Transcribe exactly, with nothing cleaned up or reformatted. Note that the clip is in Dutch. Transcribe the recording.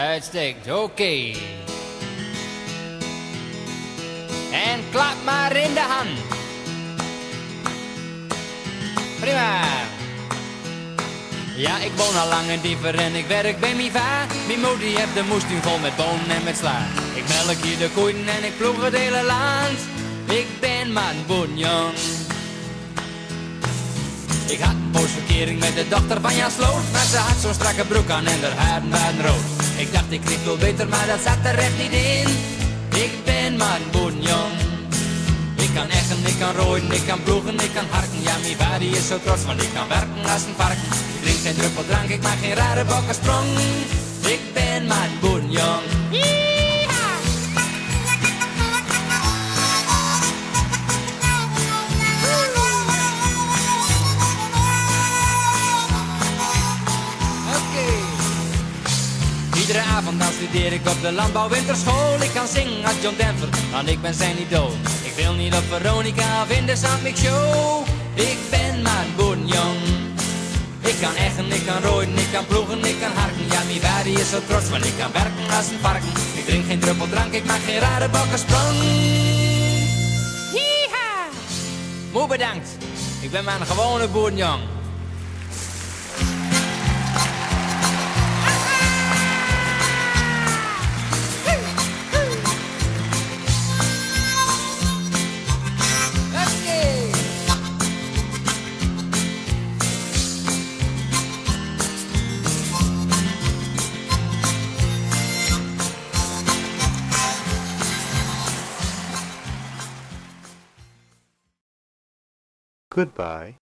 Uitstekend, oké. Okay. En klap maar in de hand. Prima. Ja, ik woon al lang in Diever en ik werk bij mijn va. Mijn moeder heeft de moestuin vol met bonen en met sla. Ik melk hier de koeien en ik ploeg het hele land. Ik ben maar een boerenjong. Ik had een poos verkering met de dochter van Jan Sloot. Maar ze had zo'n strakke broek aan en haar haren waren rood. Ik dacht ik kreeg veel beter, maar dat zat er echt niet in. Ik ben maar een boerenjong. Ik kan eggen, ik kan rooien, ik kan ploegen, ik kan harken. Ja, mijn vader is zo trots, want ik kan werken als een varken. Ik drink geen druppel drank, ik maak geen rare bokkensprong. Ik ben maar een boerenjong. Iedere avond dan studeer ik op de landbouwwinterschool. Ik kan zingen als John Denver, want ik ben zijn idool. Ik wil niet op Veronica of in de Zandmix Show. Ik ben maar een boerenjong. Ik kan eggen, ik kan rooien, ik kan ploegen, ik kan harken. Ja, mijn vader is zo trots, want ik kan werken als een varken. Ik drink geen druppel drank, ik maak geen rare bokkensprong. Yeeha! Moe bedankt, ik ben maar een gewone boerenjong. Goodbye.